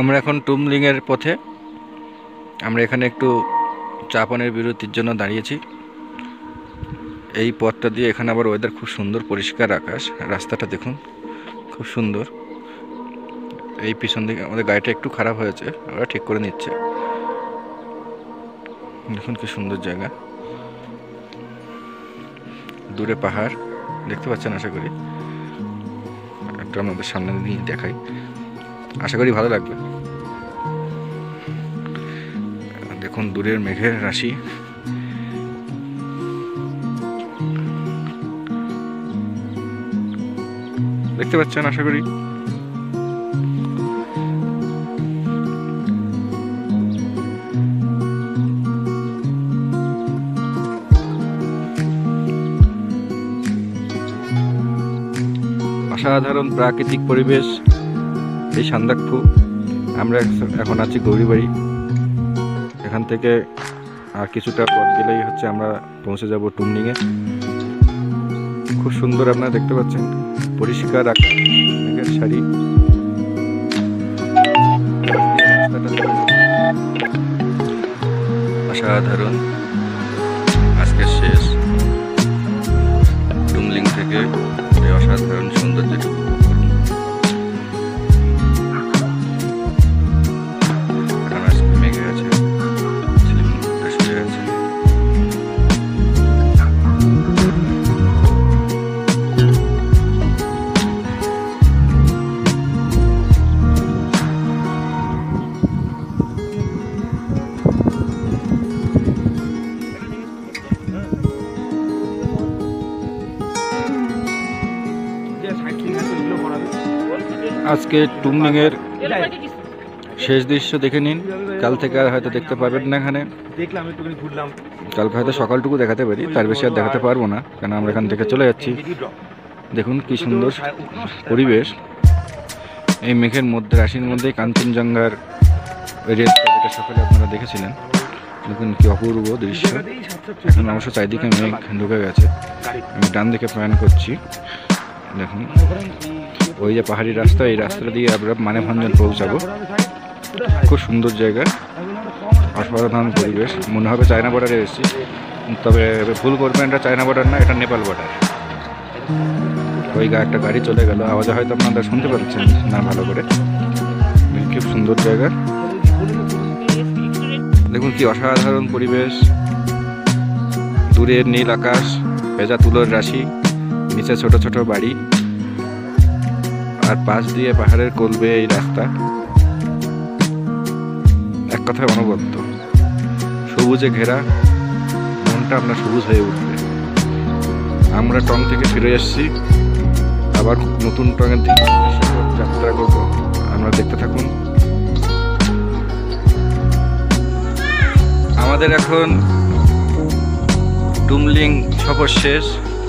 আমরা এখন টুমলিং এর পথে। আমরা এখানে একটু চা পানের বিরতির জন্য দাঁড়িয়েছি। এই পথটা দিয়ে এখানে আবার ওয়েদার খুব সুন্দর, পরিষ্কার আকাশ, রাস্তাটা দেখুন খুব সুন্দর। এই পিছন দিকে আমাদের গাড়িটা একটু খারাপ হয়েছে, ওরা ঠিক করে নিচ্ছে। দেখুন কি সুন্দর জায়গা, দূরে পাহাড় দেখতে পাচ্ছেন আশা করি। একটু আমাদের সামনে নিয়ে দেখাই, আশা করি ভালো লাগবে। দেখুন দূরের মেঘের রাশি, দেখতে পাচ্ছেন আশা করি। অসাধারণ প্রাকৃতিক পরিবেশ এই সান্দাকফু। আমরা এখন আছি গৌরীবাড়ি। এখান থেকে আর কিছুটা পথ গেলেই হচ্ছে আমরা পৌঁছে যাব টুমলিংয়ে। খুব সুন্দর আপনারা দেখতে পাচ্ছেন, পরিষ্কার আকাশ, মেঘের সারি। অসাধারণ। আজকে শেষ টুমলিং থেকে এই অসাধারণ সৌন্দর্যটুকু উপভোগ করুন। এখন আজকে মেঘে আছে, শুয়ে আছে। আজকে টুমলিং এর শেষ দৃশ্য দেখে নিন। কাল থেকে আর হয়তো দেখতে পাবেন না এখানে। কালকে হয়তো সকালটুকু দেখাতে পারি, তার বেশি আর দেখাতে পারবো না, কারণ আমরা এখান থেকে চলে যাচ্ছি। দেখুন কি সুন্দর পরিবেশ। এই মেঘের মধ্যে, রাশির মধ্যেই কাঞ্চনজঙ্ঘার রেঞ্জটা, যেটা সকালে আপনারা দেখেছিলেন। দেখুন কি অপূর্ব দৃশ্য। এখন অবশ্য চারিদিকে মেঘ ঢুকে গেছে। আমি ডান দিকে প্ল্যান করছি। দেখুন ওই যে পাহাড়ি রাস্তা, এই রাস্তাটা দিয়ে আমরা মানেভঞ্জন পৌঁছাবো। খুব সুন্দর জায়গা, অসাধারণ পরিবেশ। মনে হবে চায়না বর্ডারে এসেছি, তবে ভুল করবেন, এটা চায়না বর্ডার না, এটা নেপাল বর্ডার। ওই একটা গাড়ি চলে গেল, আওয়াজে হয়তো আপনারা শুনতে পাচ্ছেন না ভালো করে। খুব সুন্দর জায়গা। দেখুন কি অসাধারণ পরিবেশ। দূরের নীল আকাশ, ভেজা তুলোর রাশি, নিচে ছোট ছোট বাড়ি, আর পাশ দিয়ে পাহাড়ের কোলবে এই রাস্তা। এক কথায় অনবদ্য, সবুজে ঘেরা। মনটা আপনার সবুজ হয়ে উঠবে। আমরা টং থেকে ফিরে এসেছি, আবার নতুন টঙের দিকে যাত্রা করব। আমরা দেখতে থাকুন। আমাদের এখন টুমলিং সফর শেষ।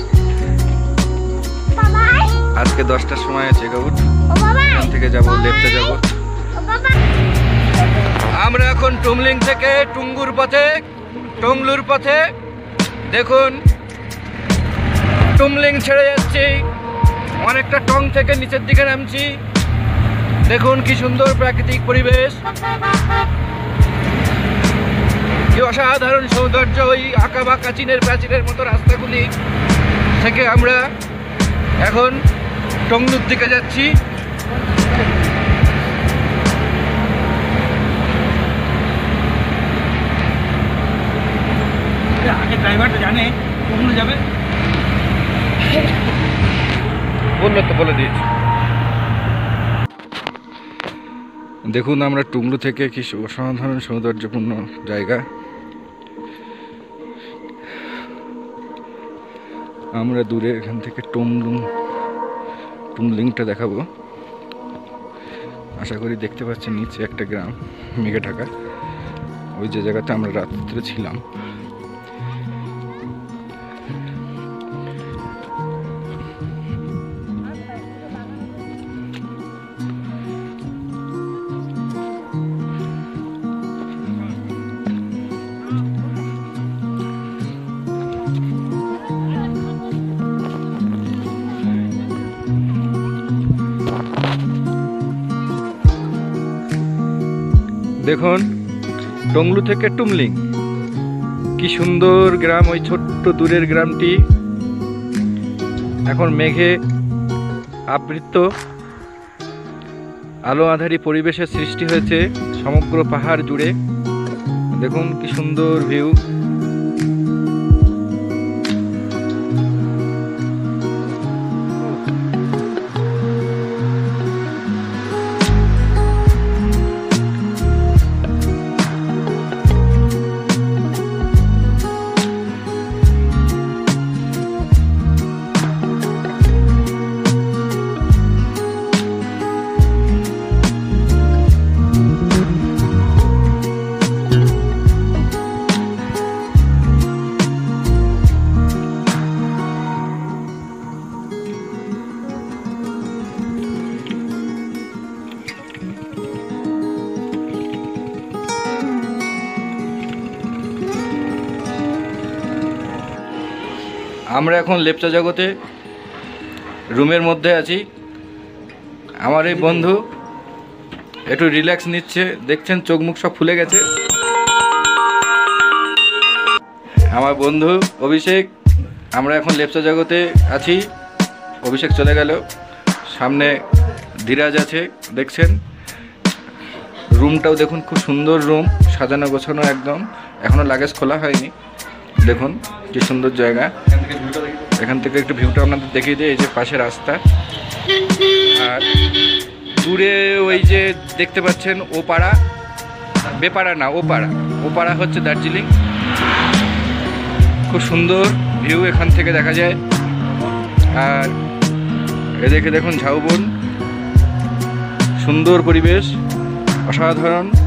আজকে 10টার সময় চেক আউট। এখান থেকে যাব, লেফটে যাব। আমরা এখন টুমলিং থেকে টংলুর পথে। দেখুন টুমলিং ছেড়ে যাচ্ছি, অনেকটা টং থেকে নিচের দিকে নামছি। দেখুন কি সুন্দর প্রাকৃতিক পরিবেশ, কি অসাধারণ সৌন্দর্য। ওই আঁকা বাঁকা চীনের প্রাচীরের মতো রাস্তাগুলি থেকে আমরা এখন টংলুর দিকে যাচ্ছি। আগে ড্রাইভারটা জানে টংলু যাবে, বললো তো, বলে দিয়েছি। দেখুন আমরা টুংলু থেকে কি অসাধারণ সৌন্দর্যপূর্ণ জায়গা। আমরা দূরে এখান থেকে টুমলিংটা দেখাবো। আশা করি দেখতে পাচ্ছেন নিচে একটা গ্রাম মেঘে ঢাকা, ওই যে জায়গাতে আমরা রাত্রে ছিলাম। দেখুন টংলু থেকে টুমলিং, কি সুন্দর গ্রাম, ওই ছোট্ট দূরের গ্রামটি এখন মেঘে আবৃত। আলো আঁধারি পরিবেশের সৃষ্টি হয়েছে সমগ্র পাহাড় জুড়ে। দেখুন কি সুন্দর ভিউ। আমরা এখন লেপচা জগতে রুমের মধ্যে আছি। আমার এই বন্ধু একটু রিল্যাক্স নিচ্ছে, দেখছেন চোখ মুখ সব ফুলে গেছে। আমার বন্ধু অভিষেক, আমরা এখন লেপচা জগতে আছি। অভিষেক চলে গেল, সামনে ধীরাজ আছে দেখছেন। রুমটাও দেখুন, খুব সুন্দর রুম, সাজানো গোছানো একদম। এখনো লাগেজ খোলা হয়নি। দেখুন কি সুন্দর জায়গা। এখান থেকে একটু ভিউটা আপনাদের দেখিয়ে দিই। এই যে পাশে রাস্তা, আর দূরে ওই যে দেখতে পাচ্ছেন ওপাড়া, বেপাড়া না ওপাড়া, ওপাড়া হচ্ছে দার্জিলিং। খুব সুন্দর ভিউ এখান থেকে দেখা যায়। আর এদিকে দেখুন ঝাউবন, সুন্দর পরিবেশ, অসাধারণ।